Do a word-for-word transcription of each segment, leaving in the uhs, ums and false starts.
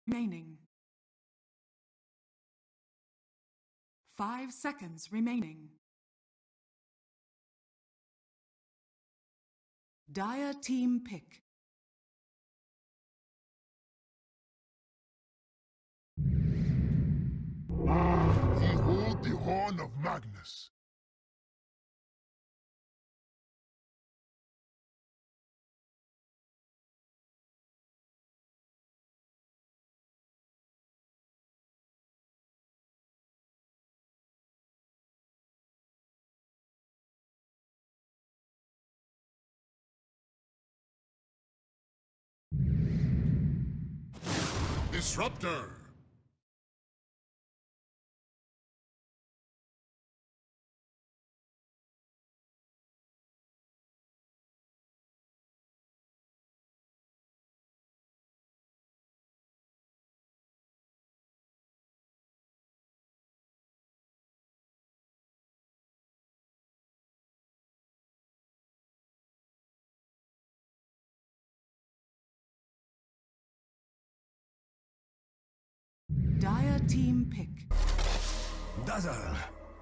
remaining. Five seconds remaining. Dire team pick. Behold the horn of Magnus. Disruptor! Dire team pick. Dazzle!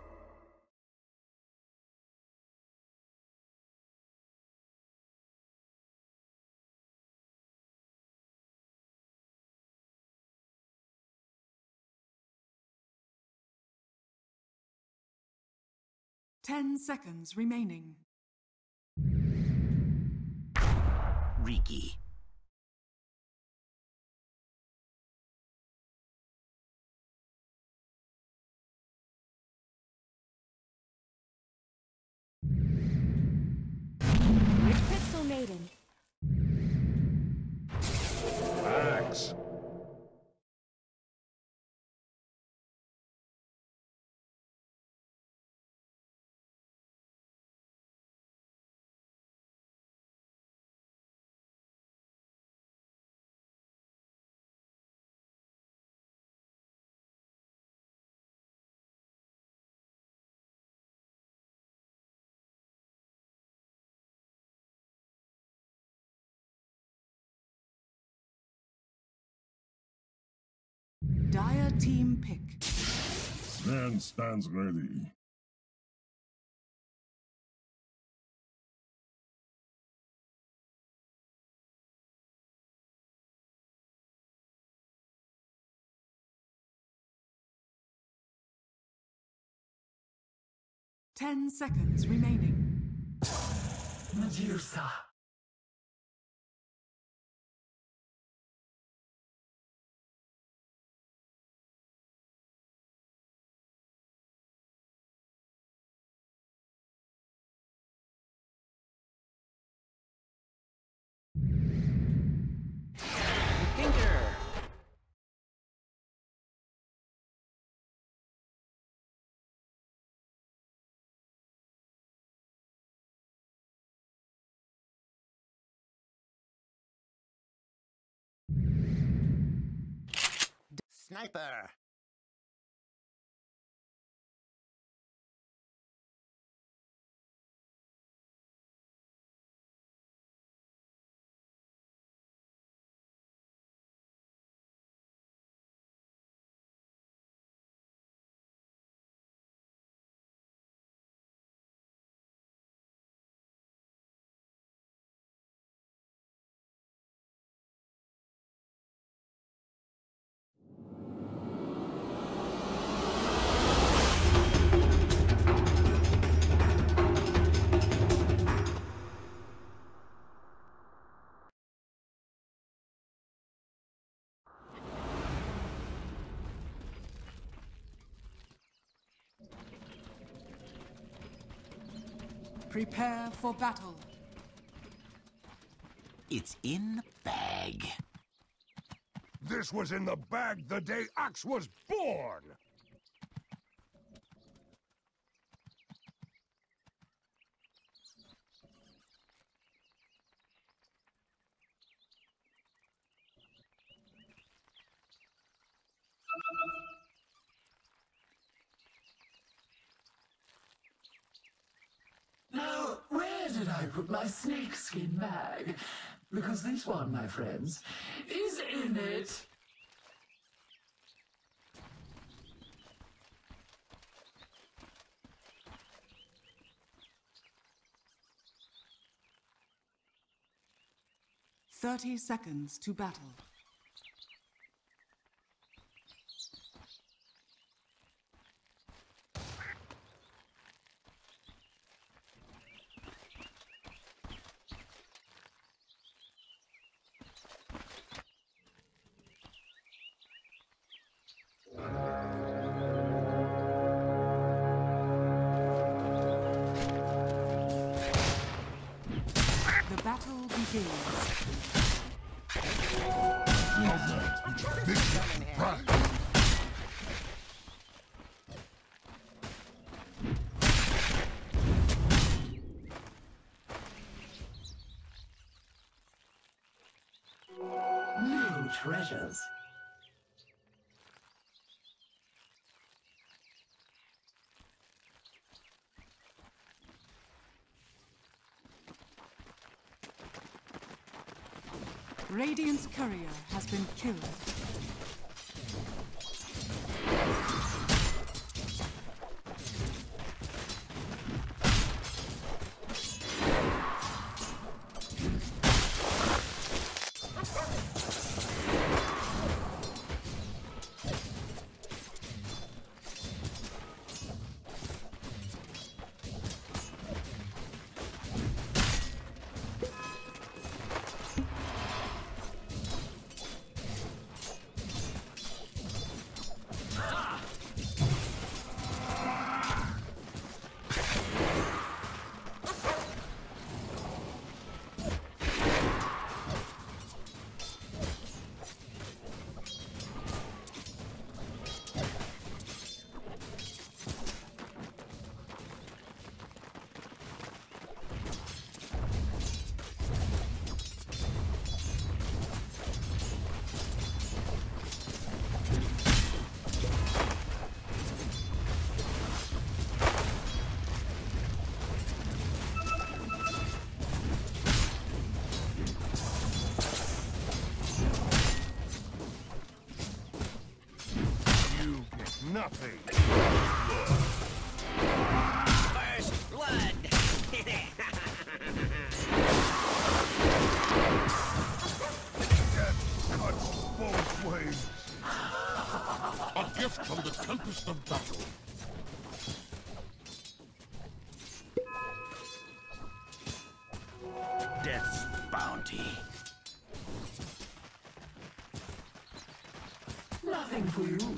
Ten seconds remaining. Riki. Crystal Maiden. Axe. Dire team pick. Man stands ready. Ten seconds remaining. Medusa. Tinker! Sniper! Prepare for battle. It's in the bag. This was in the bag the day Axe was born! Now, where did I put my snakeskin bag? Because this one, my friends, is in it. Thirty seconds to battle. The battle begins. Mission prime. New treasures. Radiant's courier has been killed. Nothing. First blood. Death cuts both ways. A gift from the Tempest of Battle. Death's bounty. Nothing for you.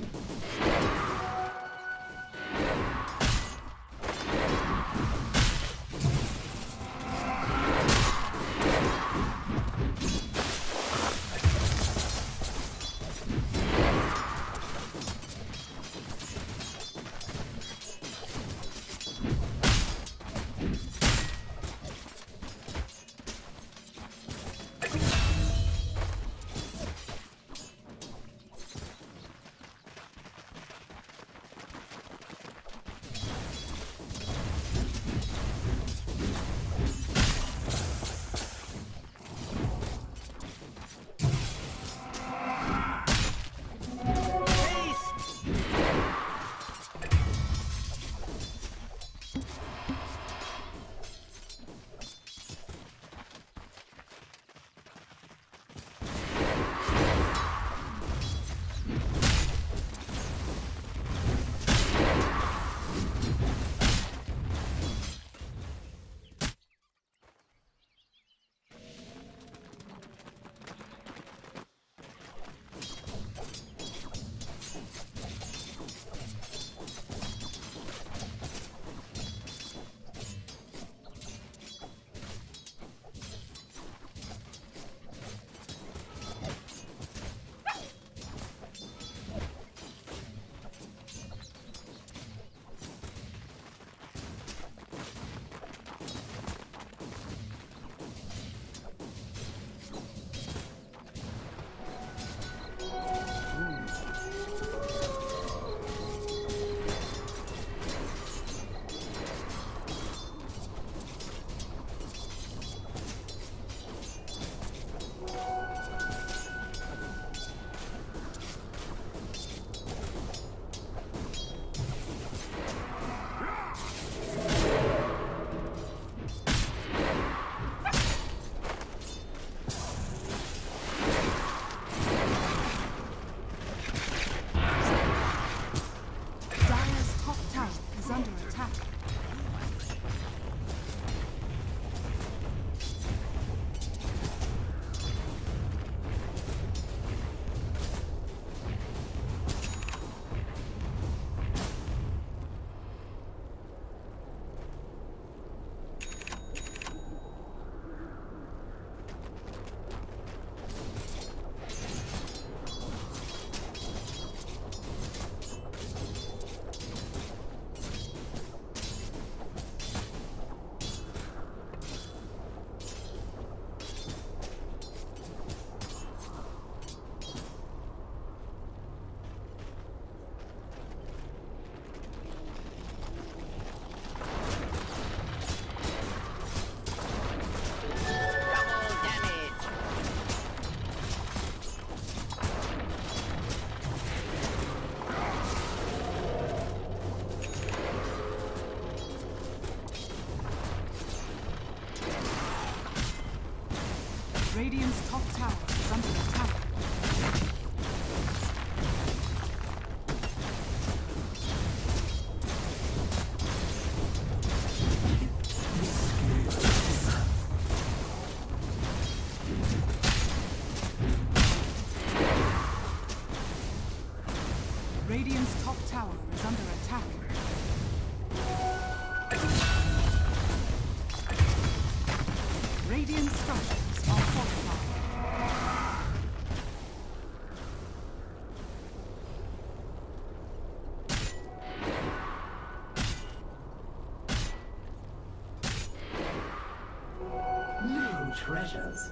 top tower is under attack. Radiant's top tower is under attack. Radiant structures are fortified. New treasures.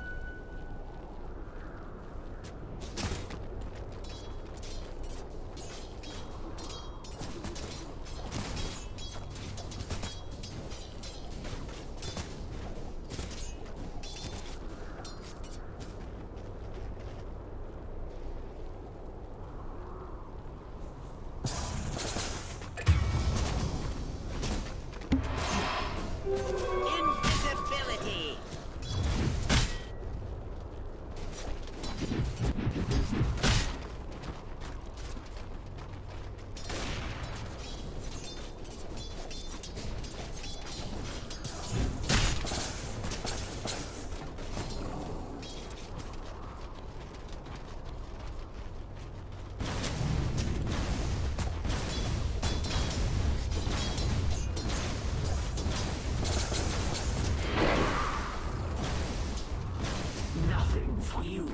Invisibility! Nothing for you.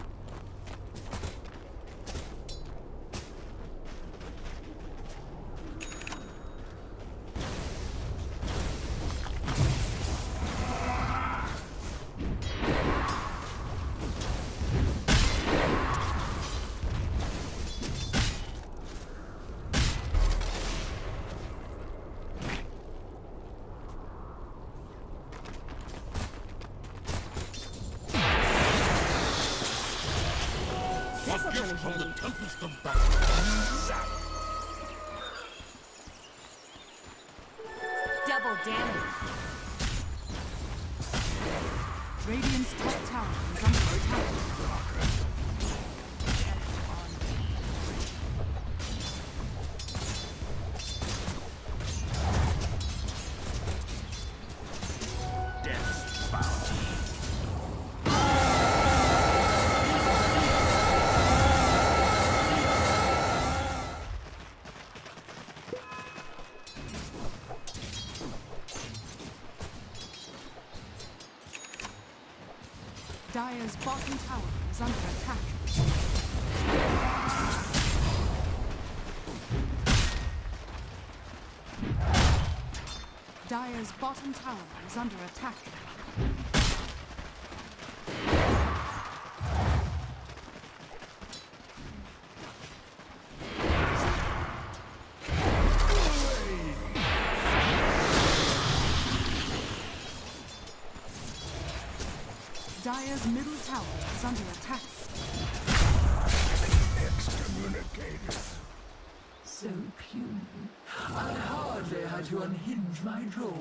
A gift from the tempest of battle. Double damage. Radiant's top tower is under attack. Death's bounty. Dire's bottom tower is under attack. Dire's bottom tower is under attack. Dire's middle tower is under attack. Excommunicated. So puny. I hardly had to unhinge my jaw.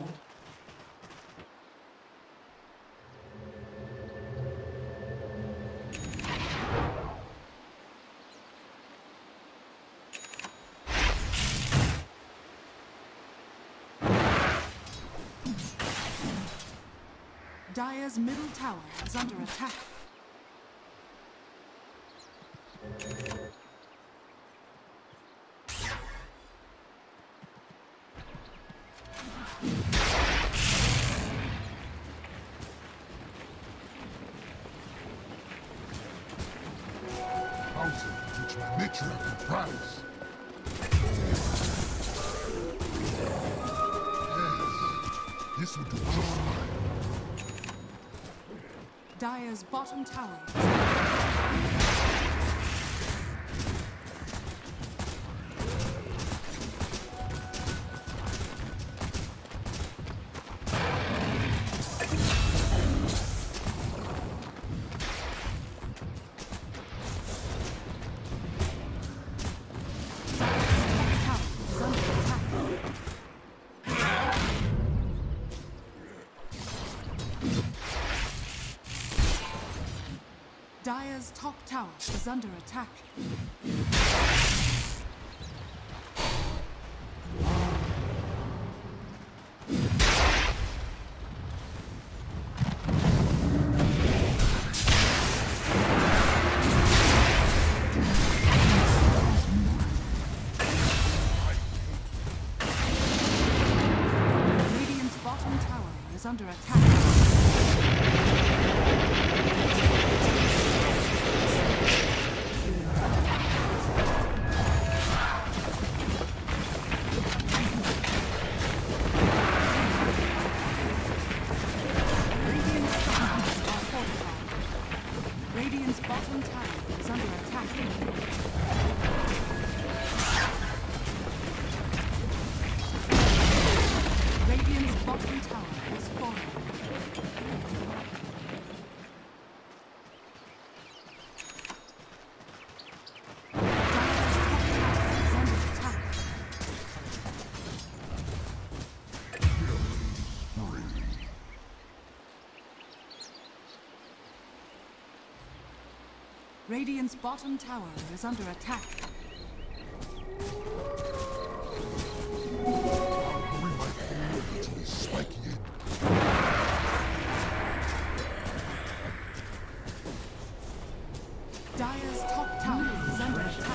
Dire's middle tower is under attack. Mountain, which my nature of the prize. Yes, this will do just fine. Dire's bottom tower is top tower is under attack. Radiant's bottom tower is under attack. Radiant's bottom tower is under attack. Radiant's bottom tower is falling. Radiant's bottom tower is under attack. We might be able to spike in. Dire's top tower is under attack.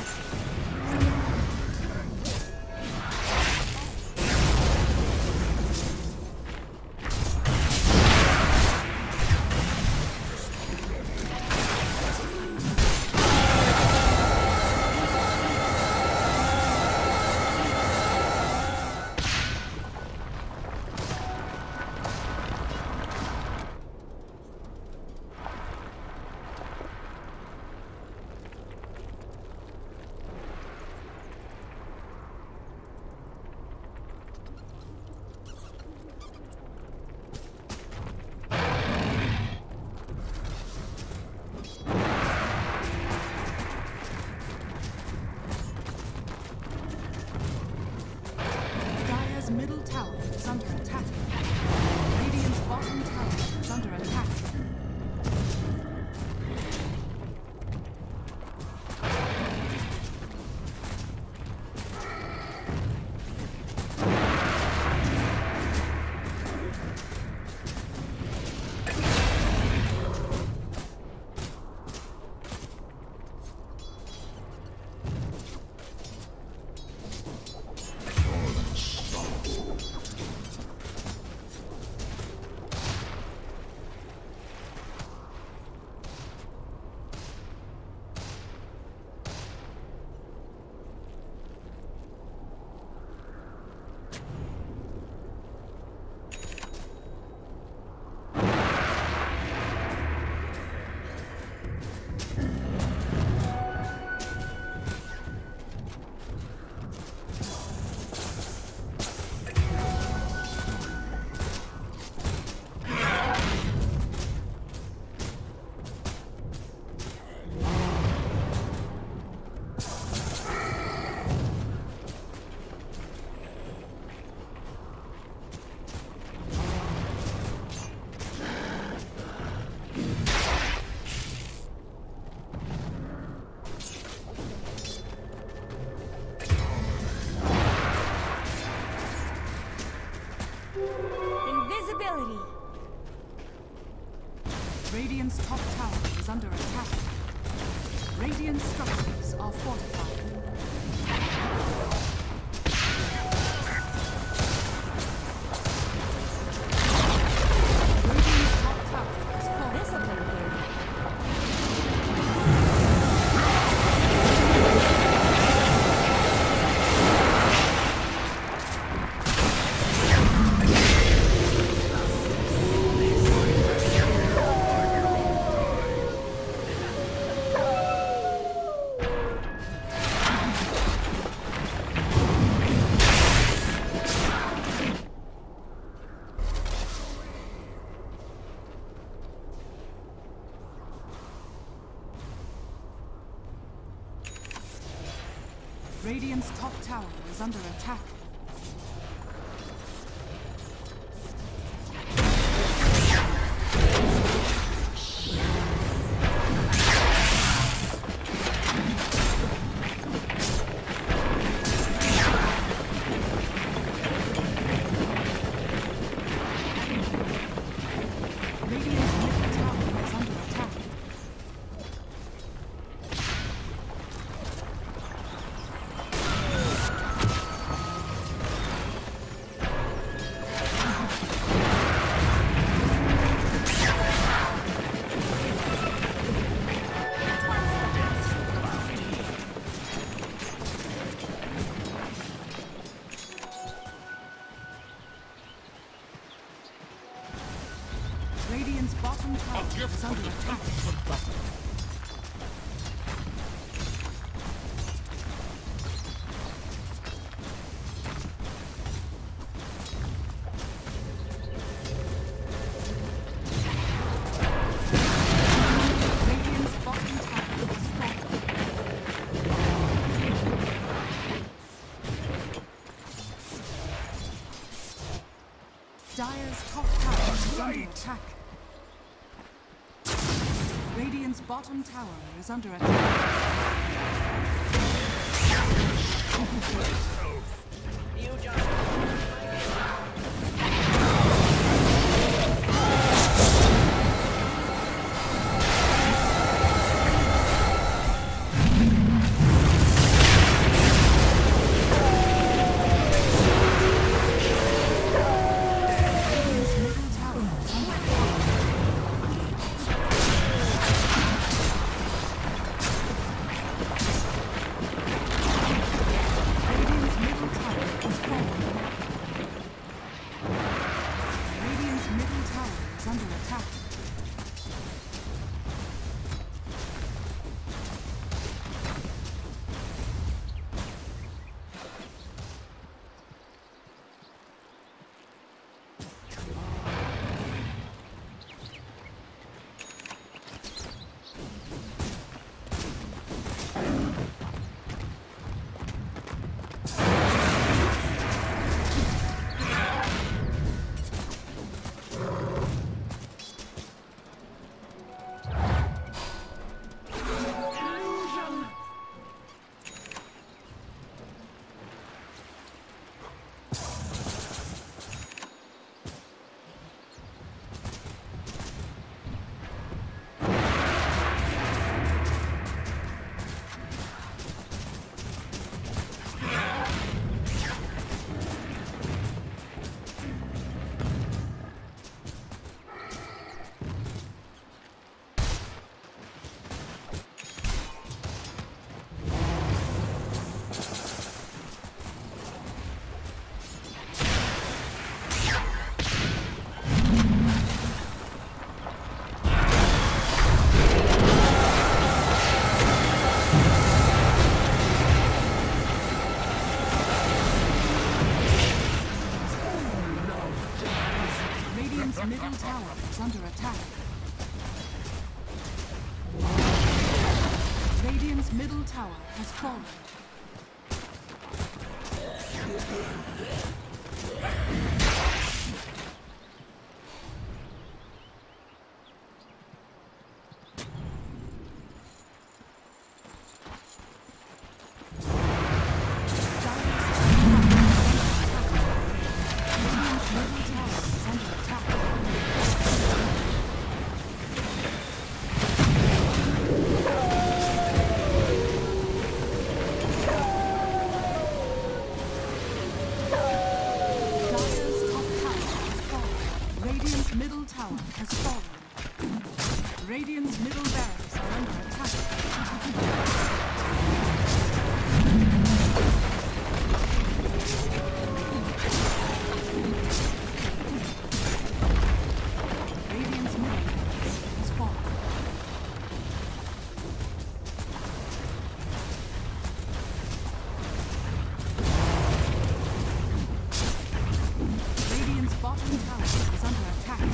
Dire's middle tower is under attack. Radiant's bottom tower is under attack. Invisibility. Radiant's top tower is under attack. Radiant structures are fortified. Radiant's top tower is fortified. Radiant's top tower is under attack. bottom tower A gift is from under the attack. Tempest. Radiant's bottom tower is falling. Dire's top tower is under attack. Radiant's bottom tower is under attack. Radiant's middle tower is under attack. Radiant's middle tower is falling. Radiant's middle tower is under attack. Radiant's middle tower is under attack. Radiant's middle tower has fallen. Radiant's middle tower is under attack. Dire's top tower has fallen. Radiant's middle tower has fallen. Radiant's middle barracks are under attack. Radiant's middle barracks has fallen. Radiant's bottom tower is under attack.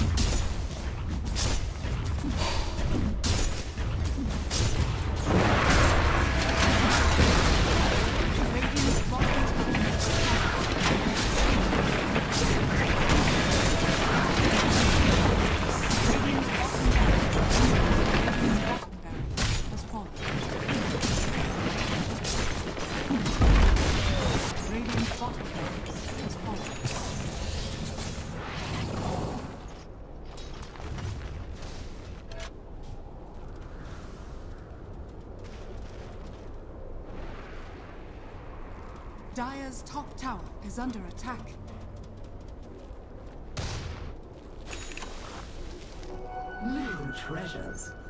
Radiant's bottom tower is attacked. Radiant's bottom barracks has fallen. Radiant's bottom barracks has fallen. Dire's top tower is under attack. Little treasures